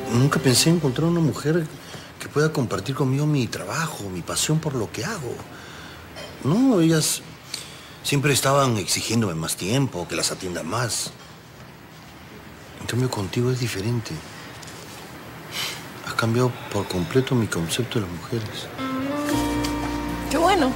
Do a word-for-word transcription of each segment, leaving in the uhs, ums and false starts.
nunca pensé encontrar una mujer que pueda compartir conmigo mi trabajo, mi pasión por lo que hago. No, ellas siempre estaban exigiéndome más tiempo, que las atienda más. En cambio, contigo es diferente. Has cambiado por completo mi concepto de las mujeres. Qué bueno.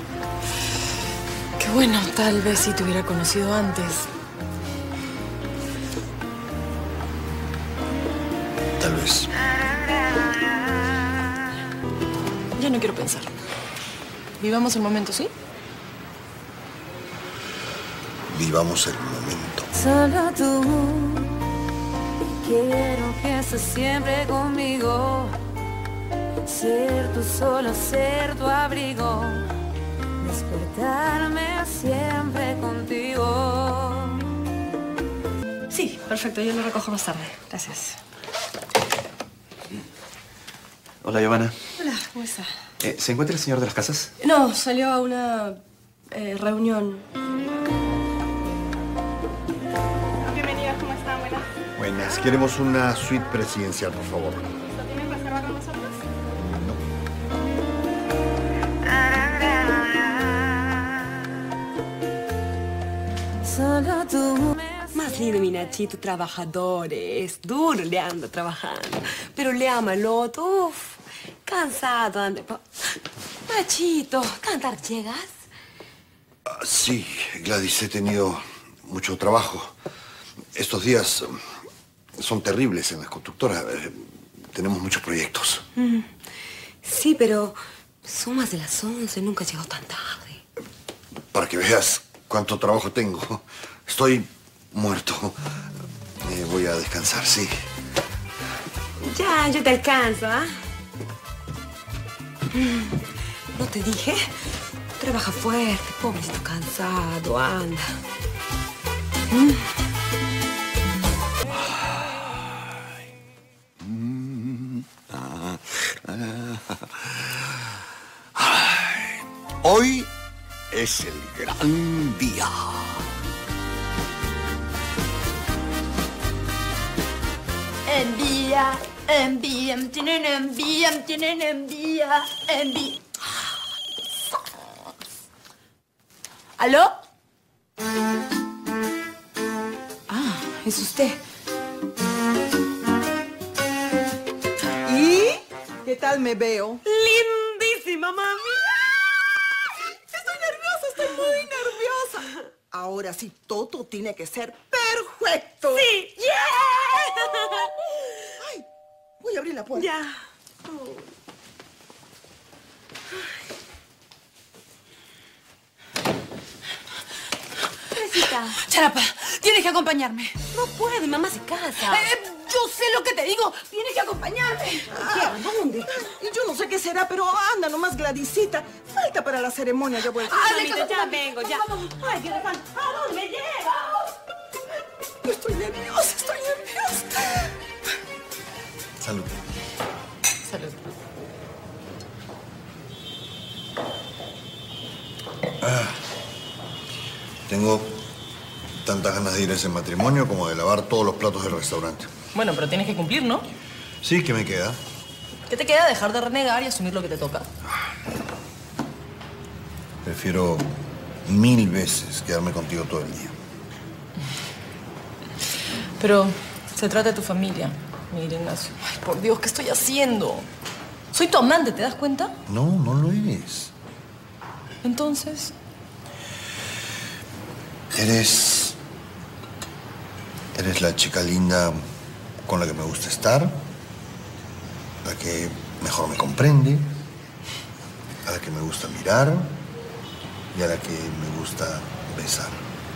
Qué bueno, tal vez si te hubiera conocido antes. Tal vez. Ya no quiero pensar. Vivamos el momento, ¿sí? Vivamos el momento. Solo tú. Quiero que estés siempre conmigo. Ser tu solo, ser tu abrigo. Despertarme siempre contigo. Sí, perfecto. Yo lo recojo más tarde. Gracias. Hola, Giovanna. Hola, ¿cómo está? Eh, ¿Se encuentra el señor de las casas? No, salió a una eh, reunión. Bienvenidos, ¿cómo están? Buenas. Buenas. Queremos una suite presidencial, por favor. ¿Lo tienen reserva con nosotros? Solo tú. Más lindo, mi Nachito, trabajadores. Duro le anda trabajando. Pero le ama el otro. Uf, cansado anda. Nachito, ¿cantar llegas? Ah, sí, Gladys, he tenido mucho trabajo. Estos días um, son terribles en las constructoras. Eh, tenemos muchos proyectos. Mm. Sí, pero son más de las once. Nunca llegó tan tarde. Para que veas cuánto trabajo tengo. Estoy muerto. Eh, voy a descansar, sí. Ya, yo te alcanzo, ¿ah? ¿eh? ¿No te dije? Trabaja fuerte, pobrecito, cansado, anda. ¿Mm? Hoy es el gran día. Envía, envía, tienen envía, tienen envía, envía. ¿Aló? Ah, es usted. ¿Y qué tal me veo? ¡Lindísima, mami! Estoy nerviosa, estoy muy nerviosa. Ahora sí, todo tiene que ser perfecto. ¡Sí! ¡Yeah! Ay, voy a abrir la puerta. Ya. Oh. Teresita. Charapa, tienes que acompañarme. No puede, mamá se casa. Eh, yo sé lo que te digo. Tienes que acompañarme. Ah, ¿dónde? Y yo no sé qué será, pero anda nomás, Gladysita. Falta para la ceremonia, ya voy. Ah, Mamita, Alexa, ya vengo, ya. Ay, qué afán. ¿A dónde me llevas? Estoy nerviosa, estoy nerviosa. Salud. Salud. Ah, tengo tantas ganas de ir a ese matrimonio como de lavar todos los platos del restaurante. Bueno, pero tienes que cumplir, ¿no? Sí, ¿qué me queda? ¿Qué te queda? Dejar de renegar y asumir lo que te toca. Prefiero mil veces quedarme contigo todo el día. Pero se trata de tu familia, Miguel Ignacio. Ay, por Dios, ¿qué estoy haciendo? Soy tu amante, ¿te das cuenta? No, no lo eres. Entonces, Eres... Eres la chica linda con la que me gusta estar, la que mejor me comprende, a la que me gusta mirar y a la que me gusta besar.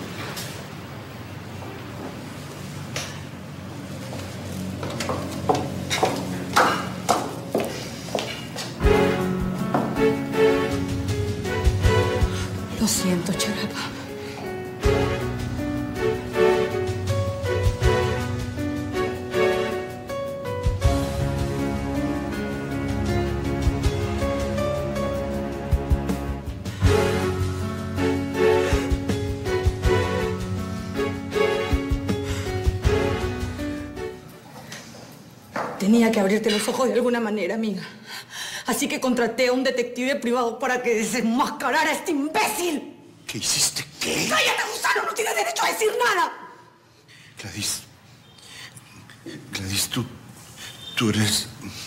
lo siento, Charapa. Tenía que abrirte los ojos de alguna manera, amiga. Así que contraté a un detective privado para que desenmascarara a este imbécil. ¿Qué hiciste? ¿Qué? ¡Cállate, gusano! ¡No tienes derecho a decir nada! Gladys... Gladys, tú... Tú eres...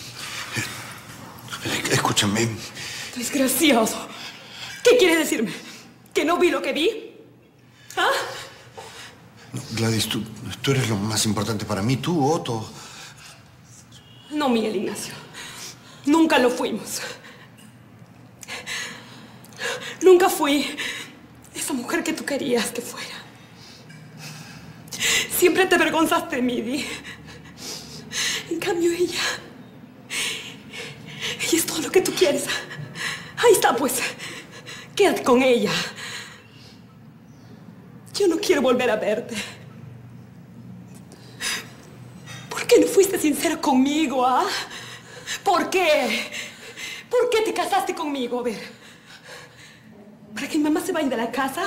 Escúchame. Desgraciado. ¿Qué quieres decirme? ¿Que no vi lo que vi? ¿Ah? No, Gladys, tú, tú eres lo más importante para mí. Tú, Otto. No, Miguel Ignacio. Nunca lo fuimos. Nunca fui esa mujer que tú querías que fuera. Siempre te avergonzaste de mí, Di. En cambio, ella... Ella es todo lo que tú quieres. Ahí está, pues. Quédate con ella. Yo no quiero volver a verte. ¿Por qué no fuiste sincera conmigo, ah? ¿Por qué? ¿Por qué te casaste conmigo? A ver. ¿Para que mi mamá se vaya de la casa?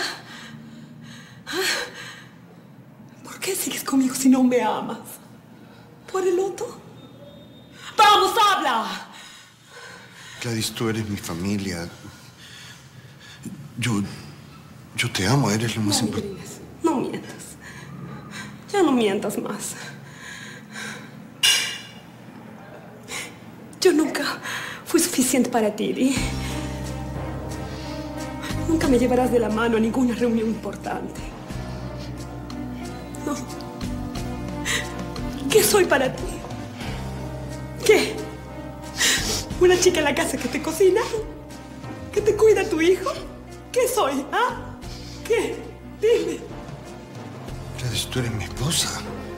¿Ah? ¿Por qué sigues conmigo si no me amas? ¿Por el otro? ¡Vamos, habla! Gladys, tú eres mi familia. Yo... Yo te amo, eres lo más No, importante. Inés, no mientas. Ya no mientas más. Yo nunca fui suficiente para ti, Di. Nunca me llevarás de la mano a ninguna reunión importante. No. ¿Qué soy para ti? ¿Qué? ¿Una chica en la casa que te cocina? ¿Que te cuida a tu hijo? ¿Qué soy, ah? ¿Qué? Dime. Gladys, tú eres mi esposa.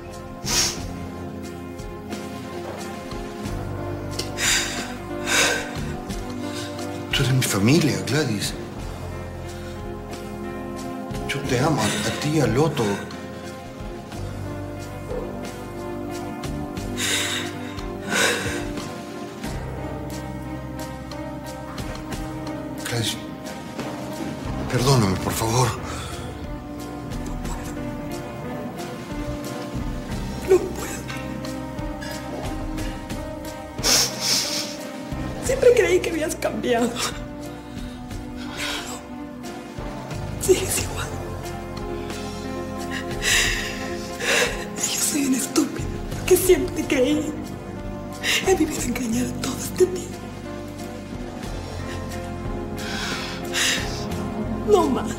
Tú eres mi familia, Gladys. Yo te amo, a, a ti y al Otto. Gladys, perdóname, por favor. No puedo. Siempre creí que habías cambiado. Sigues igual. Yo soy una estúpida, porque siempre creí. He vivido engañada todo este tiempo. No más.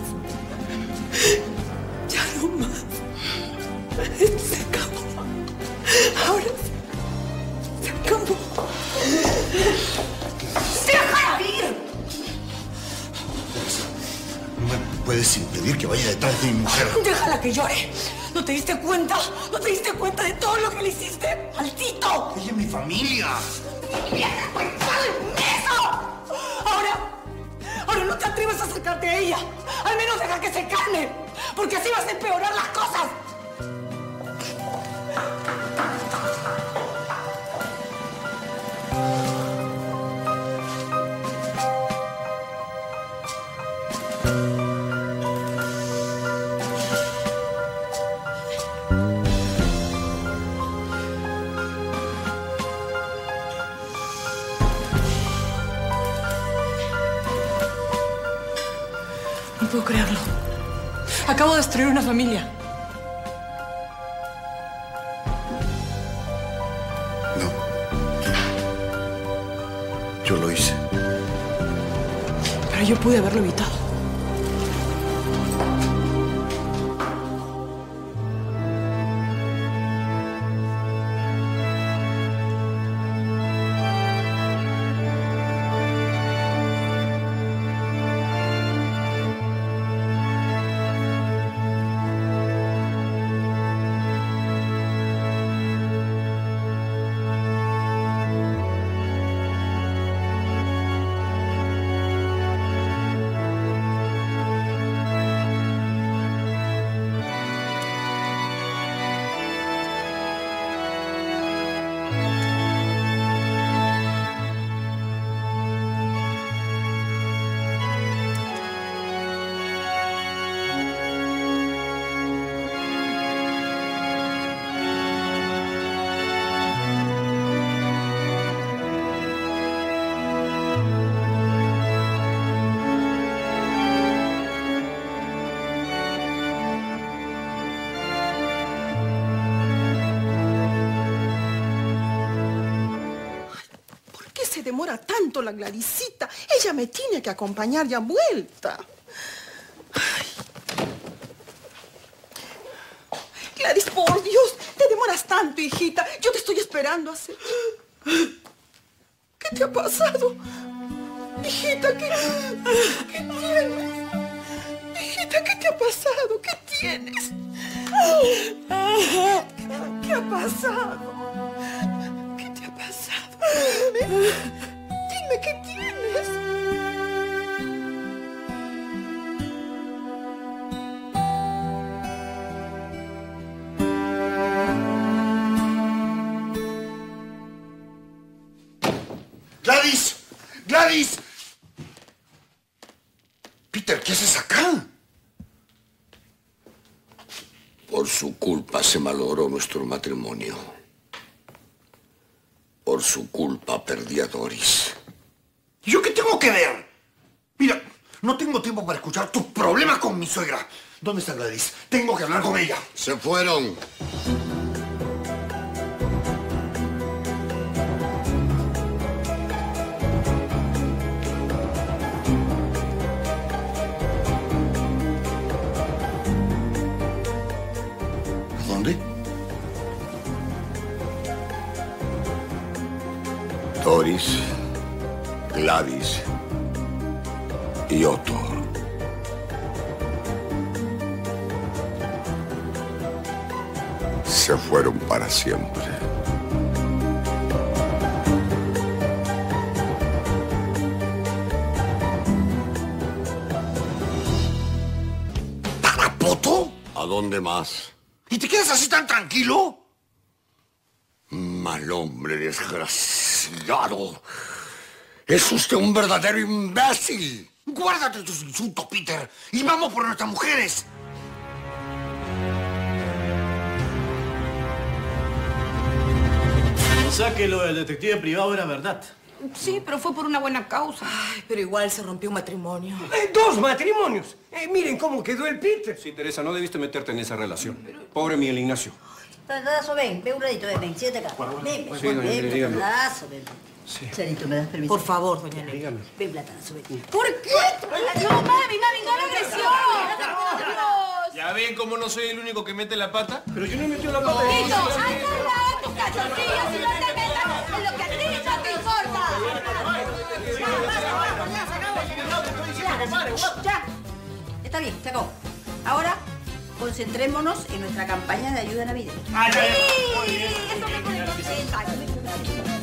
Ya no más. Esto se acabó. Ahora sí. Se acabó. ¡Déjala ir! No me puedes impedir que vaya detrás de mi mujer. Déjala que llore. ¿No te diste cuenta? ¿No te diste cuenta de todo lo que le hiciste? ¡Maldito! Ella es mi familia. ¡Vieja cuentada de eso! Ahora, ahora no te atreves a acercarte a ella. Al menos deja que se calme, porque así vas a empeorar las cosas. No puedo creerlo. Acabo de destruir una familia. No. Yo lo hice. Pero yo pude haberlo evitado. demora tanto la Gladysita? Ella me tiene que acompañar ya vuelta. Ay. Gladys, por Dios, te demoras tanto, hijita. Yo te estoy esperando hace... ¿Qué te ha pasado? Hijita, ¿qué, ¿qué tienes? Hijita, ¿qué te ha pasado? ¿Qué tienes? ¿Qué ha pasado? ¿Qué te ha pasado? Dime, dime, ¿qué tienes? ¡Gladys! ¡Gladys! Peter, ¿qué haces acá? Por su culpa se malogró nuestro matrimonio. Por su culpa perdí a Doris. ¿Y yo qué tengo que ver? Mira, no tengo tiempo para escuchar tus problemas con mi suegra. ¿Dónde está Gladys? Tengo que hablar con ella. Se fueron. Doris, Gladys y Otto. Se fueron para siempre. ¿Tarapoto? ¿A dónde más? ¿Y te quedas así tan tranquilo? Mal hombre desgraciado. Es usted un verdadero imbécil. Guárdate tus insultos, Peter. Y vamos por nuestras mujeres. O sea que lo del detective privado era verdad. Sí, pero fue por una buena causa. Ay, pero igual se rompió un matrimonio. Eh, ¡Dos matrimonios! Eh, miren cómo quedó el Peter. Sí, Teresa, no debiste meterte en esa relación. Pobre Miguel Ignacio. Pedazo, ven, ven un ratito, ven, ven, siéntate acá. Ven, ven, Sí, doña ven, Nelly, dígame. pedazo, ven. Sí. Charito, ¿me das permiso? Por favor, doña Nelly. Dígame. Ven, platazo, ven. ¿Por qué? No, mami, mami, no la agresión. ¿Ya ven cómo no soy el único que mete la pata? Pero yo no he metido la pata. Tito, anda tus calzoncillos y no te metas en lo que a ti no te importa. Ya, está bien, se acabó. Ahora, concentrémonos en nuestra campaña de ayuda navideña. Ah, ya, ya. Sí, eso me pone contenta.